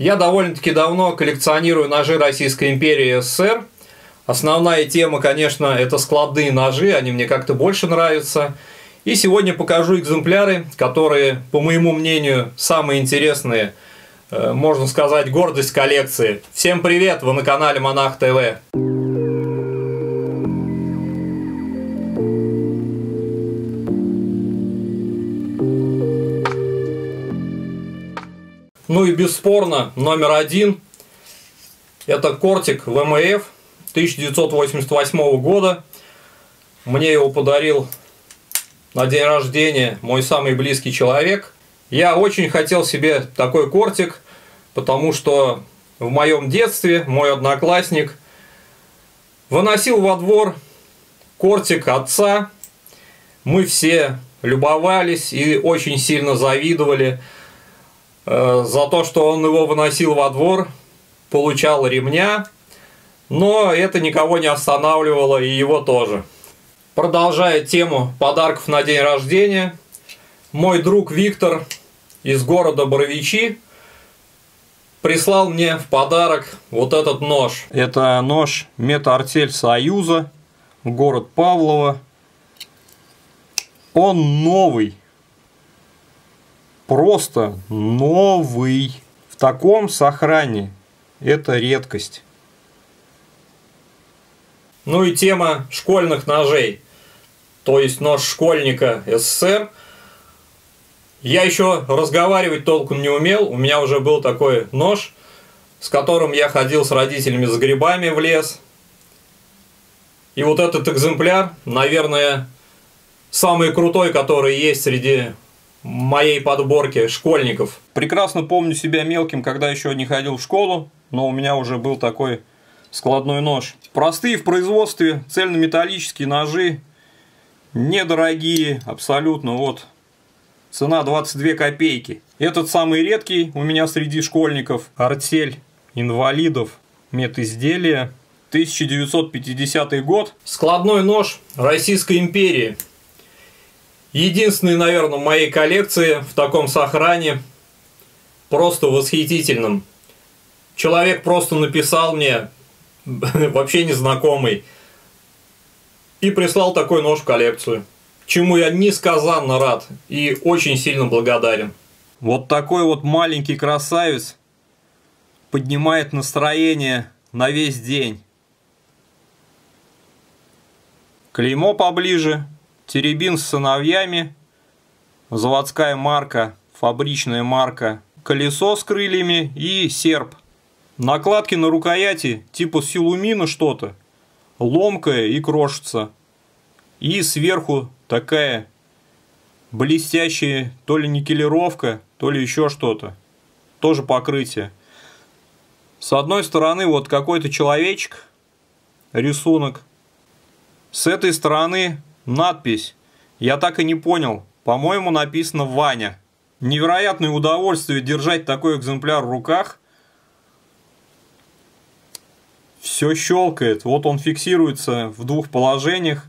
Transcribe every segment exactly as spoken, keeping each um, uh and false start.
Я довольно-таки давно коллекционирую ножи Российской империи СССР. Основная тема, конечно, это складные ножи, они мне как-то больше нравятся. И сегодня покажу экземпляры, которые, по моему мнению, самые интересные, можно сказать, гордость коллекции. Всем привет, вы на канале Монах ТВ. Ну и бесспорно, номер один – это Кортик вэ эм эф тысяча девятьсот восемьдесят восьмого года. Мне его подарил на день рождения мой самый близкий человек. Я очень хотел себе такой кортик, потому что в моем детстве мой одноклассник выносил во двор кортик отца. Мы все любовались и очень сильно завидовали за то, что он его выносил во двор, получал ремня, но это никого не останавливало, и его тоже. Продолжая тему подарков на день рождения, мой друг Виктор из города Боровичи прислал мне в подарок вот этот нож. Это нож Мета-Артель Союза, город Павлово. Он новый. Просто новый. В таком сохране. Это редкость. Ну и тема школьных ножей. То есть нож школьника СССР. Я еще разговаривать толком не умел. У меня уже был такой нож, с которым я ходил с родителями за грибами в лес. И вот этот экземпляр, наверное, самый крутой, который есть среди моей подборки школьников. Прекрасно помню себя мелким, когда еще не ходил в школу, но у меня уже был такой складной нож. Простые в производстве, цельнометаллические ножи, недорогие, абсолютно, вот. Цена двадцать две копейки. Этот самый редкий у меня среди школьников. Артель инвалидов, медизделия, тысяча девятьсот пятидесятый год. Складной нож Российской империи. Единственный, наверное, в моей коллекции в таком сохране, просто восхитительном. Человек просто написал мне, вообще незнакомый, и прислал такой нож в коллекцию. Чему я несказанно рад и очень сильно благодарен. Вот такой вот маленький красавец поднимает настроение на весь день. Клеймо поближе. Теребин с сыновьями, заводская марка, фабричная марка, колесо с крыльями и серп. Накладки на рукояти типа силумина что-то, ломкая и крошится. И сверху такая блестящая то ли никелировка, то ли еще что-то. Тоже покрытие. С одной стороны вот какой-то человечек, рисунок. С этой стороны надпись, я так и не понял, по-моему, написано Ваня. Невероятное удовольствие держать такой экземпляр в руках. Все щелкает, вот он фиксируется в двух положениях.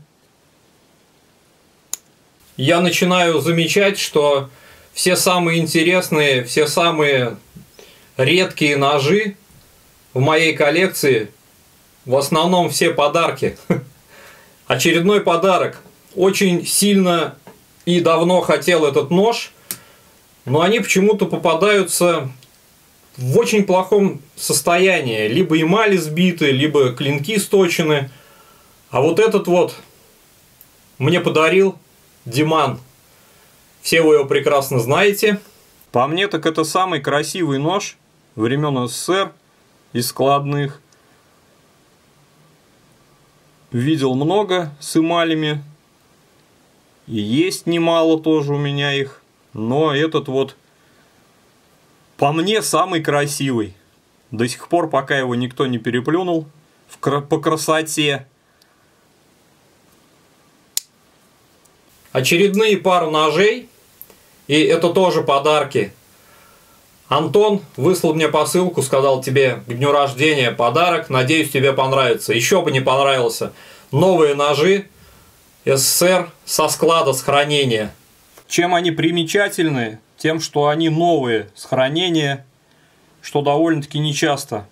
Я начинаю замечать, что все самые интересные, все самые редкие ножи в моей коллекции, в основном все подарки. Очередной подарок. Очень сильно и давно хотел этот нож, но они почему-то попадаются в очень плохом состоянии. Либо эмали сбиты, либо клинки сточены. А вот этот вот мне подарил Диман. Все вы его прекрасно знаете. По мне, так это самый красивый нож времен СССР из складных. Видел много с эмалями. И есть немало тоже у меня их. Но этот вот, по мне, самый красивый. До сих пор, пока его никто не переплюнул по красоте. Очередные пару ножей. И это тоже подарки. Антон выслал мне посылку, сказал: тебе к дню рождения подарок, надеюсь, тебе понравится. Еще бы не понравился. Новые ножи СССР со склада с хранения. Чем они примечательны? Тем, что они новые с хранения, что довольно-таки нечасто.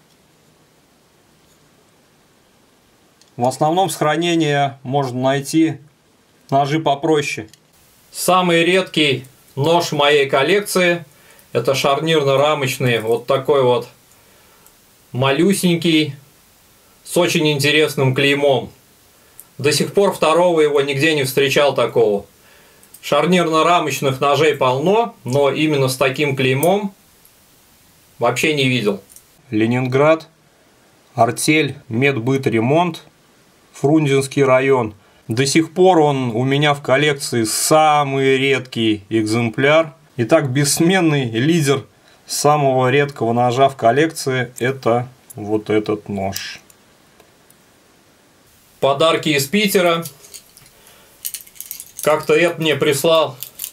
В основном с хранения можно найти ножи попроще. Самый редкий нож в моей коллекции — это шарнирно-рамочный, вот такой вот малюсенький, с очень интересным клеймом. До сих пор второго его нигде не встречал такого. Шарнирно-рамочных ножей полно, но именно с таким клеймом вообще не видел. Ленинград, артель, медбыт-ремонт, Фрунзенский район. До сих пор он у меня в коллекции самый редкий экземпляр. Итак, бессменный лидер самого редкого ножа в коллекции — это вот этот нож. Подарки из Питера. Как-то Эд мне прислал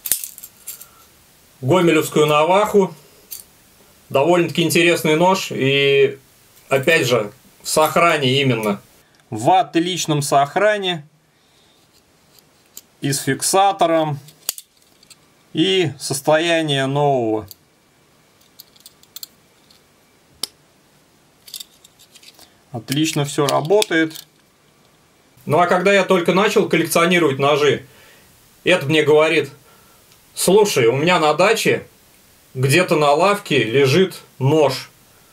гомелевскую наваху. Довольно-таки интересный нож. И опять же, в сохране именно. В отличном сохране. И с фиксатором. И состояние нового. Отлично все работает. Ну а когда я только начал коллекционировать ножи, Эд мне говорит: слушай, у меня на даче где-то на лавке лежит нож.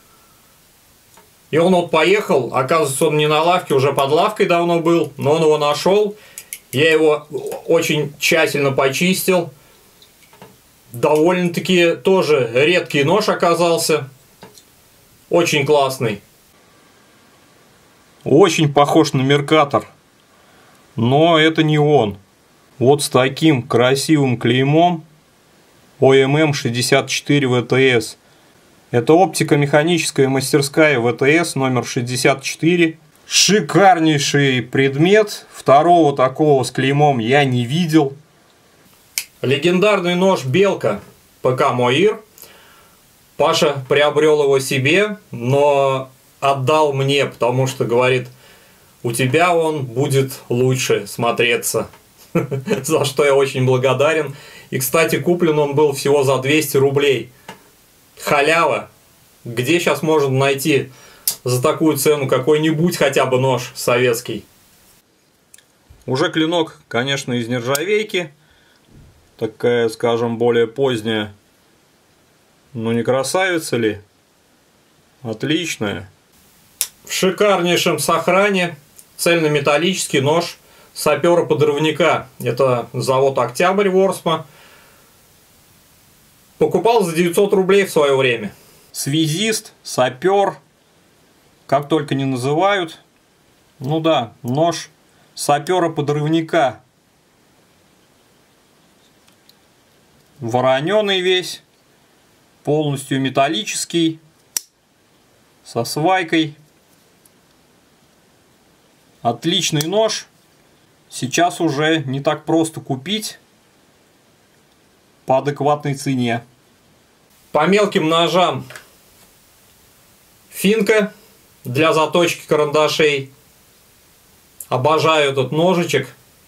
И он вот поехал, оказывается, он не на лавке, уже под лавкой давно был, но он его нашел. Я его очень тщательно почистил. Довольно-таки тоже редкий нож оказался. Очень классный. Очень похож на Меркатор. Но это не он. Вот с таким красивым клеймом о эм эм шестьдесят четыре вэ тэ эс. Это оптико-механическая мастерская вэ тэ эс номер шестьдесят четыре. Шикарнейший предмет. Второго такого с клеймом я не видел. Легендарный нож Белка пэ ка Моир. Паша приобрел его себе, но отдал мне, потому что говорит: у тебя он будет лучше смотреться. За что я очень благодарен. И, кстати, куплен он был всего за двести рублей. Халява. Где сейчас можно найти за такую цену какой-нибудь хотя бы нож советский? Уже клинок, конечно, из нержавейки. Такая, скажем, более поздняя. Но не красавица ли? Отличная. В шикарнейшем сохране цельнометаллический нож сапера-подрывника. Это завод Октябрь, Ворсма. Покупал за девятьсот рублей в свое время. Связист, сапер, как только не называют. Ну да, нож сапера-подрывника. Вороненый весь, полностью металлический, со свайкой. Отличный нож. Сейчас уже не так просто купить по адекватной цене. По мелким ножам финка для заточки карандашей. Обожаю этот ножичек.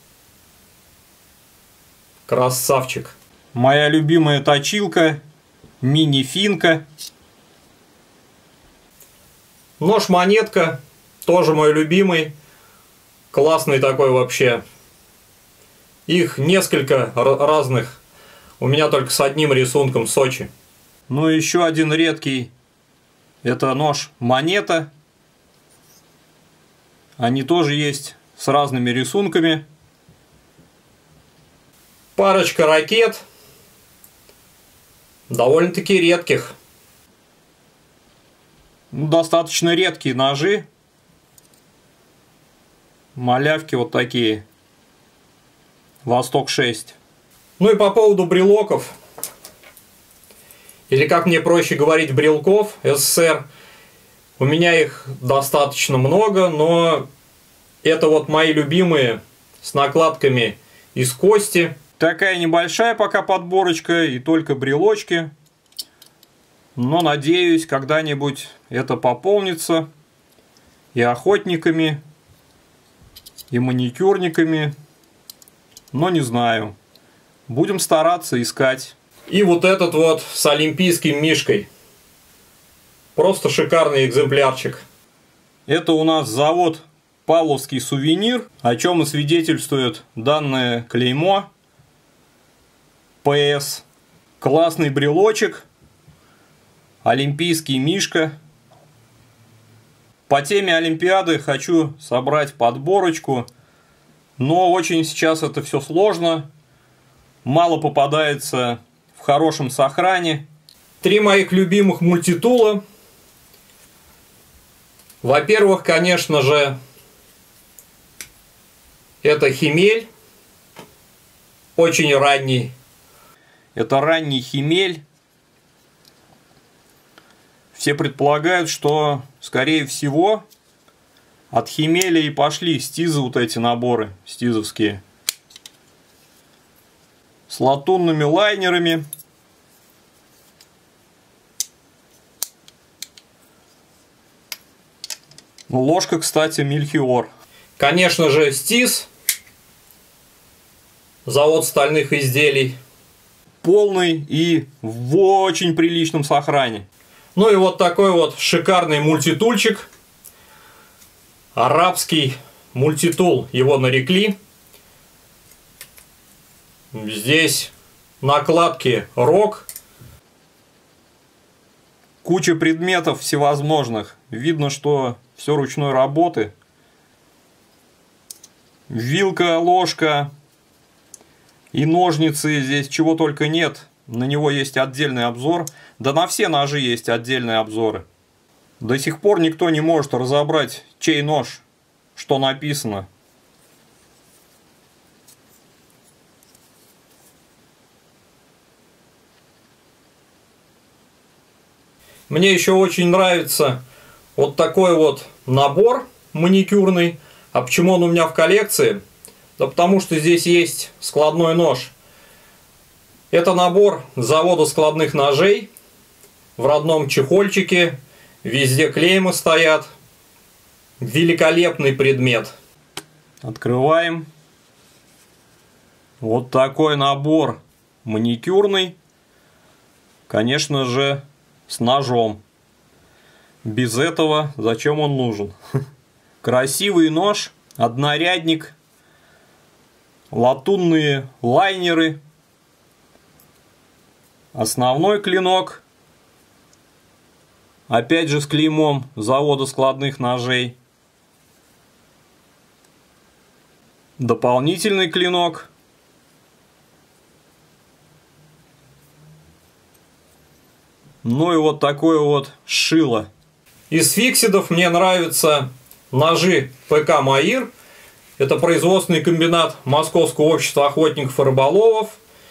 Красавчик. Моя любимая точилка мини-финка. Нож-монетка тоже мой любимый. Классный такой вообще. Их несколько разных. У меня только с одним рисунком Сочи. Ну и еще один редкий. Это нож-монета. Они тоже есть с разными рисунками. Парочка ракет. Довольно-таки редких. Ну, достаточно редкие ножи. Малявки вот такие. Восток шесть. Ну и по поводу брелоков. Или, как мне проще говорить, брелков эс эс эс эр. У меня их достаточно много, но это вот мои любимые с накладками из кости. Такая небольшая пока подборочка и только брелочки. Но надеюсь, когда-нибудь это пополнится и охотниками, и маникюрниками. Но не знаю. Будем стараться искать. И вот этот вот с олимпийским мишкой. Просто шикарный экземплярчик. Это у нас завод Павловский сувенир, о чем и свидетельствует данное клеймо Пэ Эс. Классный брелочек, олимпийский мишка. По теме Олимпиады хочу собрать подборочку, но очень сейчас это все сложно, мало попадается в хорошем сохране. Три моих любимых мультитула. Во-первых, конечно же, это Хемель, очень ранний. Это ранний Хемель. Все предполагают, что, скорее всего, от Хемеля и пошли стизы, вот эти наборы стизовские. С латунными лайнерами. Ложка, кстати, Мельхиор. Конечно же, стиз. Завод стальных изделий. Полный и в очень приличном сохране. Ну и вот такой вот шикарный мультитульчик. Арабский мультитул его нарекли. Здесь накладки рог. Куча предметов всевозможных. Видно, что все ручной работы. Вилка, ложка и ножницы. Здесь чего только нет. На него есть отдельный обзор. Да на все ножи есть отдельные обзоры. До сих пор никто не может разобрать, чей нож, что написано. Мне еще очень нравится вот такой вот набор маникюрный. А почему он у меня в коллекции? Да потому что здесь есть складной нож. Это набор завода складных ножей. В родном чехольчике. Везде клеймы стоят. Великолепный предмет. Открываем. Вот такой набор маникюрный. Конечно же, с ножом. Без этого зачем он нужен? Красивый нож, однорядник, латунные лайнеры, основной клинок, опять же с клеймом завода складных ножей, дополнительный клинок, ну и вот такое вот шило. Из фиксидов мне нравятся ножи Пэ Ка Маир. Это производственный комбинат Московского общества охотников и рыболовов.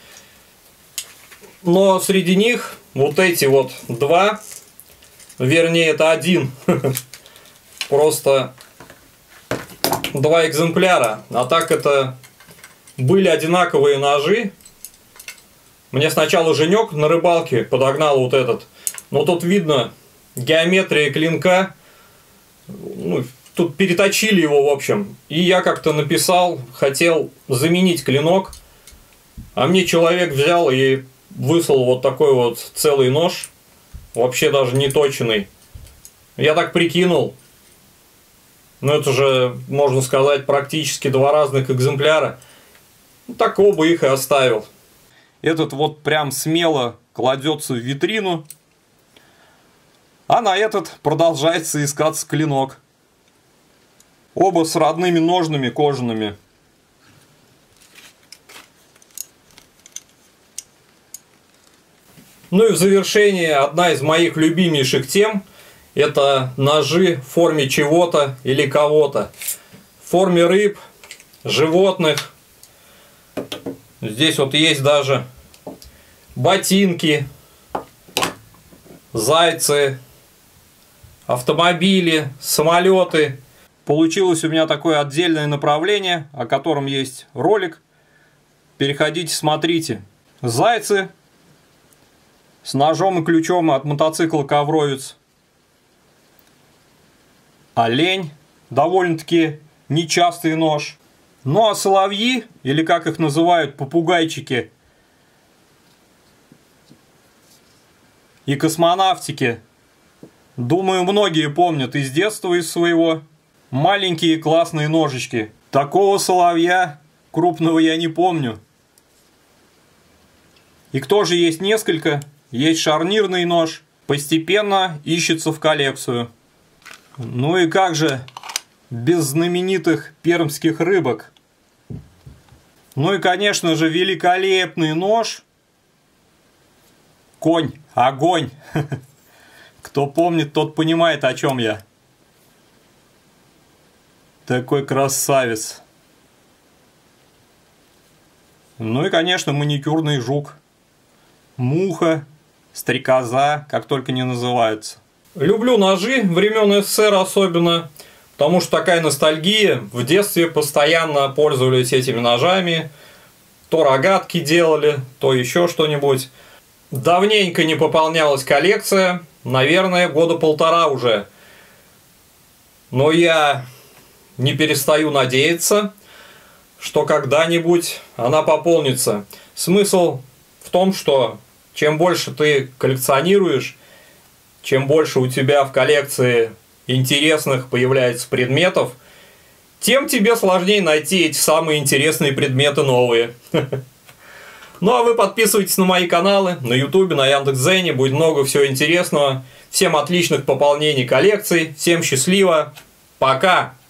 Но среди них вот эти вот два, вернее это один, просто два экземпляра. А так это были одинаковые ножи. Мне сначала Женек на рыбалке подогнал вот этот. Но тут видно геометрия клинка. Ну, тут переточили его, в общем. И я как-то написал, хотел заменить клинок. А мне человек взял и выслал вот такой вот целый нож. Вообще даже не точенный. Я так прикинул. Ну это же, можно сказать, практически два разных экземпляра. Ну, так оба их и оставил. Этот вот прям смело кладется в витрину. А на этот продолжается искаться клинок. Оба с родными ножными кожаными. Ну и в завершение одна из моих любимейших тем. Это ножи в форме чего-то или кого-то. В форме рыб, животных. Здесь вот есть даже ботинки, зайцы, автомобили, самолеты. Получилось у меня такое отдельное направление, о котором есть ролик. Переходите, смотрите. Зайцы с ножом и ключом от мотоцикла Ковровец. Олень, довольно-таки нечастый нож. Ну а соловьи, или как их называют, попугайчики, и космонавтики, Думаю, многие помнят из детства, из своего. Маленькие классные ножички. Такого соловья крупного я не помню. И кто же есть несколько? Есть шарнирный нож. Постепенно ищется в коллекцию. Ну и как же без знаменитых пермских рыбок? Ну и, конечно же, великолепный нож. Конь, огонь. Кто помнит, тот понимает, о чем я. Такой красавец. Ну и, конечно, маникюрный жук. Муха, стрекоза, как только не называются. Люблю ножи времен СССР особенно, потому что такая ностальгия. В детстве постоянно пользовались этими ножами. То рогатки делали, то еще что-нибудь. Давненько не пополнялась коллекция. Наверное, года полтора уже. Но я не перестаю надеяться, что когда-нибудь она пополнится. Смысл в том, что чем больше ты коллекционируешь, чем больше у тебя в коллекции интересных появляется предметов, тем тебе сложнее найти эти самые интересные предметы новые. Ну а вы подписывайтесь на мои каналы, на ютубе, на Яндекс.Дзене, будет много всего интересного. Всем отличных пополнений коллекций, всем счастливо, пока!